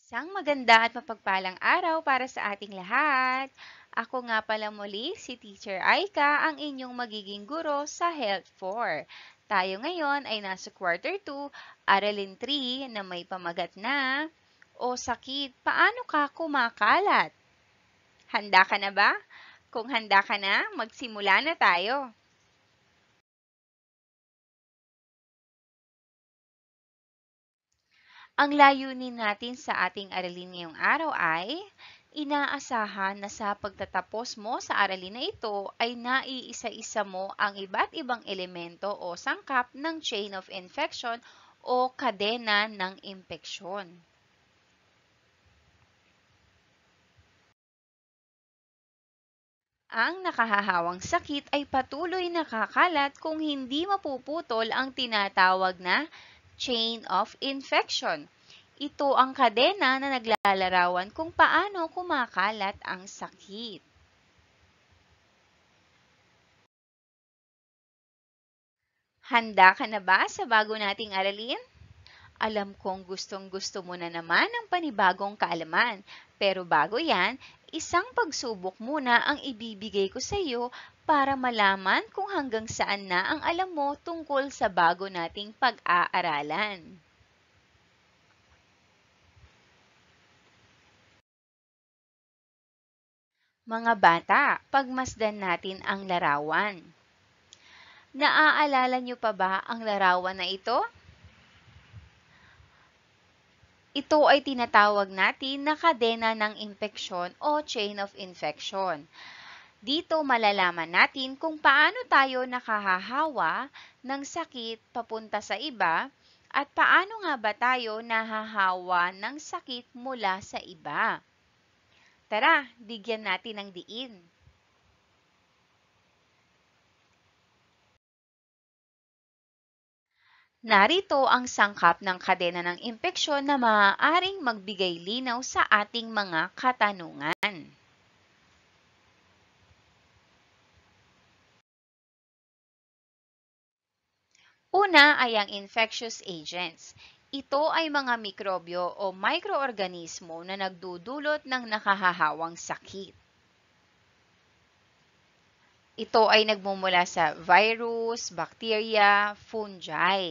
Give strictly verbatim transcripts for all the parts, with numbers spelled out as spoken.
Isang maganda at mapagpalang araw para sa ating lahat. Ako nga pala muli si Teacher Aika, ang inyong magiging guro sa Health four. Tayo ngayon ay nasa Quarter two, Aralin three na may pamagat na o sakit, paano ka kumakalat? Handa ka na ba? Kung handa ka na, magsimula na tayo. Ang layunin natin sa ating aralin ngayong araw ay inaasahan na sa pagtatapos mo sa aralin na ito ay naiisa-isa mo ang iba't ibang elemento o sangkap ng chain of infection o kadena ng impeksyon. Ang nakahahawang sakit ay patuloy na kakalat kung hindi mapuputol ang tinatawag na chain of infection. Ito ang kadena na naglalarawan kung paano kumakalat ang sakit. Handa ka na ba sa bago nating aralin? Alam kong gustong-gusto mo na naman ang panibagong kaalaman. Pero bago yan, isang pagsubok muna ang ibibigay ko sa iyo para malaman kung hanggang saan na ang alam mo tungkol sa bago nating pag-aaralan. Mga bata, pagmasdan natin ang larawan. Naaalala niyo pa ba ang larawan na ito? Ito ay tinatawag natin na kadena ng impeksyon o chain of infection. Dito malalaman natin kung paano tayo nakahahawa ng sakit papunta sa iba at paano nga ba tayo nahahawa ng sakit mula sa iba. Tara, bigyan natin ng diin. Narito ang sangkap ng kadena ng impeksyon na maaaring magbigay linaw sa ating mga katanungan. Una ay ang infectious agents. Ito ay mga mikrobyo o microorganismo na nagdudulot ng nakahahawang sakit. Ito ay nagmumula sa virus, bacteria, fungi.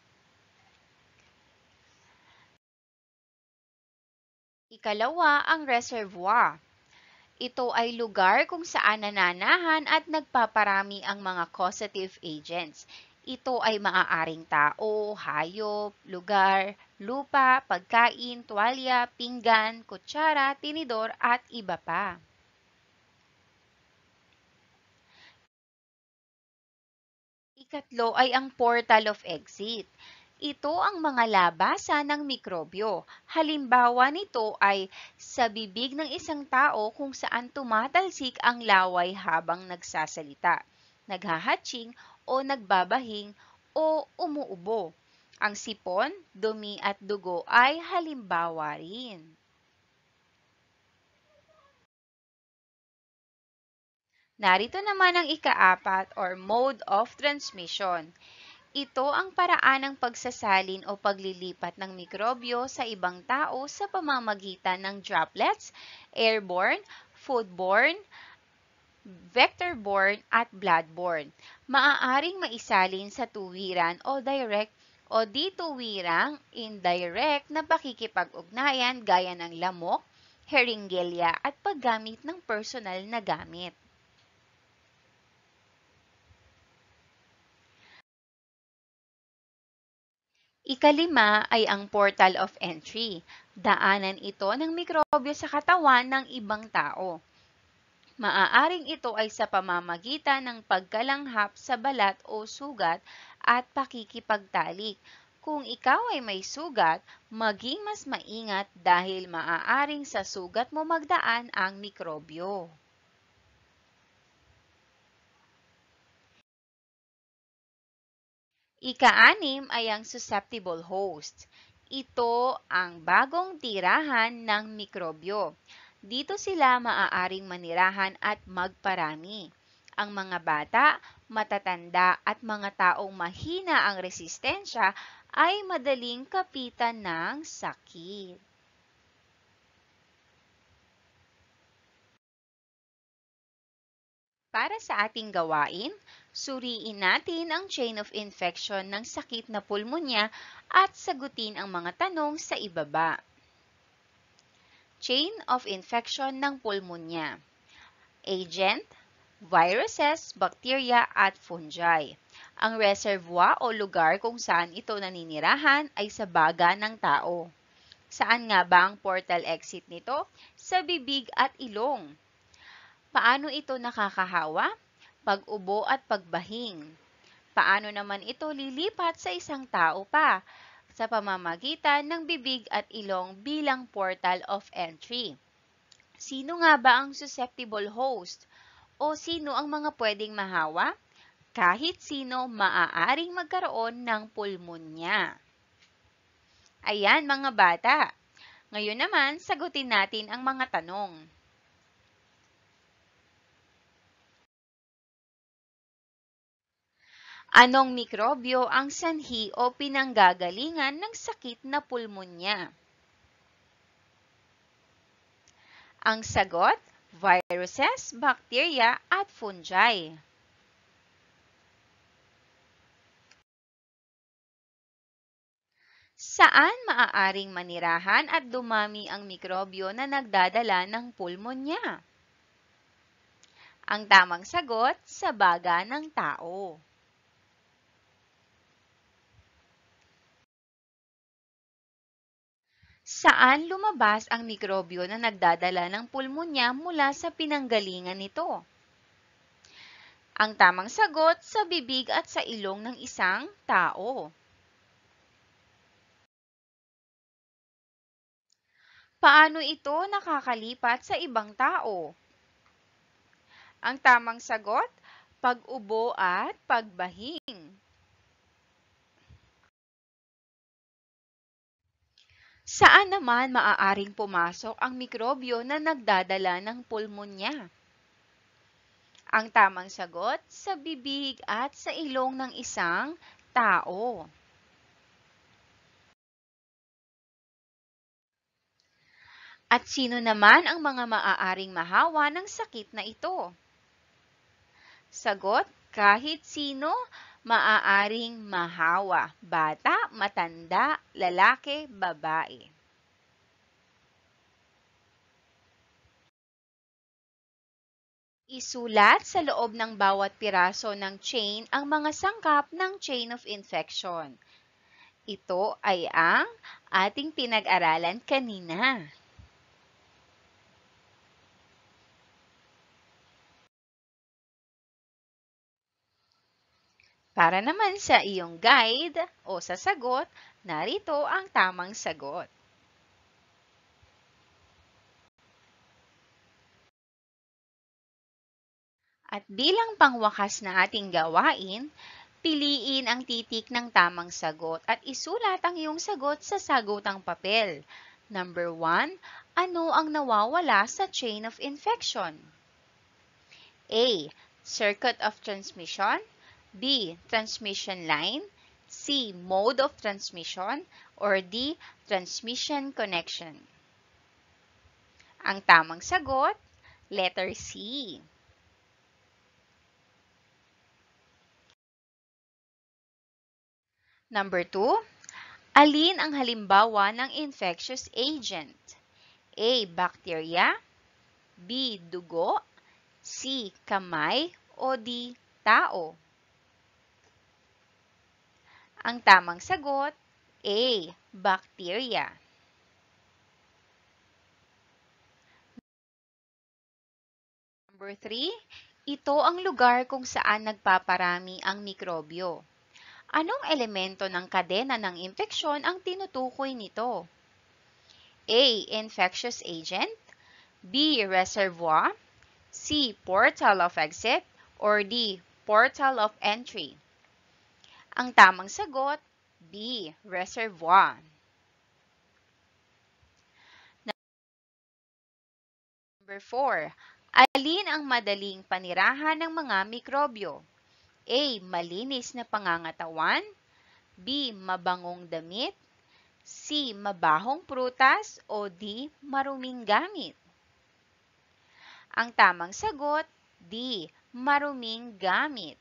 Ikalawa, ang reservoir. Ito ay lugar kung saan nananahan at nagpaparami ang mga causative agents. Ito ay maaaring tao, hayop, lugar, lupa, pagkain, tuwalya, pinggan, kutsara, tinidor at iba pa. Ikatlo ay ang portal of exit. Ito ang mga labasan ng mikrobyo. Halimbawa nito ay sa bibig ng isang tao kung saan tumatalsik ang laway habang nagsasalita, naghahatching o nagbabahing o umuubo. Ang sipon, dumi at dugo ay halimbawa rin. Narito naman ang ikaapat or mode of transmission. Ito ang paraan ng pagsasalin o paglilipat ng mikrobyo sa ibang tao sa pamamagitan ng droplets, airborne, foodborne, vector-borne at blood-borne. Maaaring maisalin sa tuwiran o direct o di tuwirang indirect na pakikipag-ugnayan gaya ng lamok, heringelya at paggamit ng personal na gamit. Ikalima ay ang portal of entry. Daanan ito ng mikrobyo sa katawan ng ibang tao. Maaaring ito ay sa pamamagitan ng pagkalanghap sa balat o sugat at pakikipagtalik. Kung ikaw ay may sugat, maging mas maingat dahil maaaring sa sugat mo magdaan ang mikrobyo. Ika-anim ay ang susceptible host. Ito ang bagong tirahan ng mikrobyo. Dito sila maaaring manirahan at magparami. Ang mga bata, matatanda at mga taong mahina ang resistensya ay madaling kapitan ng sakit. Para sa ating gawain, suriin natin ang chain of infection ng sakit na pulmonya at sagutin ang mga tanong sa ibaba. Chain of infection ng pulmonya. Agent, viruses, bacteria at fungi. Ang reservoir o lugar kung saan ito naninirahan ay sa baga ng tao. Saan nga ba ang portal exit nito? Sa bibig at ilong. Paano ito nakakahawa? Pag-ubo at pagbahing. Paano naman ito lilipat sa isang tao pa? Sa pamamagitan ng bibig at ilong bilang portal of entry. Sino nga ba ang susceptible host? O sino ang mga pwedeng mahawa? Kahit sino maaaring magkaroon ng pulmonya. Ayan mga bata. Ngayon naman, sagutin natin ang mga tanong. Anong mikrobyo ang sanhi o pinanggagalingan ng sakit na pulmonya? Ang sagot, viruses, bacteria at fungi. Saan maaaring manirahan at dumami ang mikrobyo na nagdadala ng pulmonya? Ang tamang sagot, sa baga ng tao. Saan lumabas ang mikrobyo na nagdadala ng pulmonya mula sa pinanggalingan nito? Ang tamang sagot, sa bibig at sa ilong ng isang tao. Paano ito nakakalipat sa ibang tao? Ang tamang sagot, pag-ubo at pagbahing. Saan naman maaaring pumasok ang mikrobyo na nagdadala ng pulmonya? Ang tamang sagot, sa bibig at sa ilong ng isang tao. At sino naman ang mga maaaring mahawa ng sakit na ito? Sagot, kahit sino maaaring mahawa. Bata, matanda, lalaki, babae. Isulat sa loob ng bawat piraso ng chain ang mga sangkap ng chain of infection. Ito ay ang ating pinag-aralan kanina. Para naman sa iyong guide o sa sagot, narito ang tamang sagot. At bilang pangwakas na ating gawain, piliin ang titik ng tamang sagot at isulat ang iyong sagot sa sagutang papel. Number one, ano ang nawawala sa chain of infection? A. Circuit of transmission. B. Transmission line. C. Mode of transmission. Or D. Transmission connection. Ang tamang sagot, letter C. Number two, alin ang halimbawa ng infectious agent? A. Bacteria. B. Dugo. C. Kamay. O D. Tao. Ang tamang sagot, A. Bacteria. Number three, ito ang lugar kung saan nagpaparami ang mikrobyo. Anong elemento ng kadena ng impeksyon ang tinutukoy nito? A. Infectious agent. B. Reservoir. C. Portal of exit. Or D. Portal of entry. Ang tamang sagot, B. Reservoir. Number four, alin ang madaling panirahan ng mga mikrobyo? A. Malinis na pangangatawan. B. Mabangong damit. C. Mabahong prutas. O D. Maruming gamit. Ang tamang sagot, D. maruming gamit.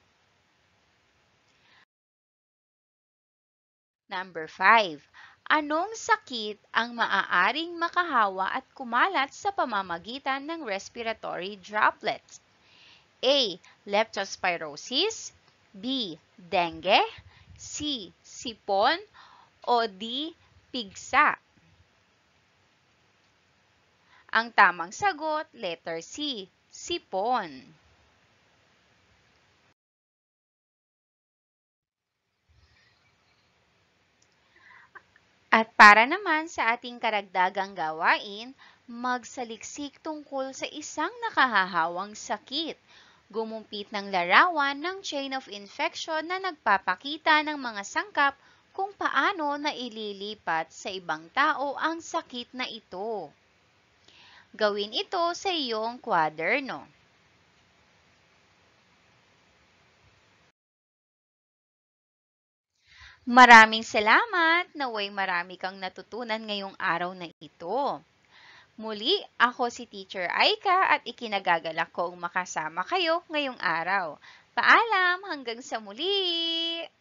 Number five. Anong sakit ang maaaring makahawa at kumalat sa pamamagitan ng respiratory droplets? A. Leptospirosis, B. Dengue, C. Sipon, o D. Pigsa? Ang tamang sagot, letter C. Sipon. At para naman sa ating karagdagang gawain, magsaliksik tungkol sa isang nakahahawang sakit. Gumumpit ng larawan ng chain of infection na nagpapakita ng mga sangkap kung paano naililipat sa ibang tao ang sakit na ito. Gawin ito sa iyong kwaderno. Maraming salamat! Naway marami kang natutunan ngayong araw na ito. Muli, ako si Teacher Aika at ikinagagalak kong makasama kayo ngayong araw. Paalam hanggang sa muli!